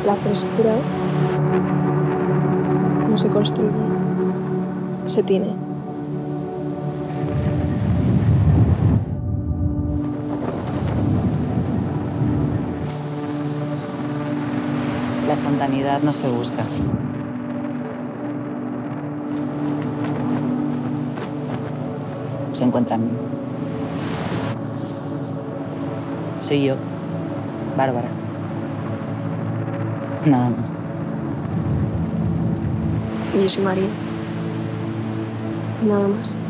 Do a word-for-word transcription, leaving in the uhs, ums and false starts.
La frescura no se construye, se tiene. La espontaneidad no se busca. Se encuentra en mí. Soy yo, Bárbara. Nada más. Y yo soy María. Y nada más.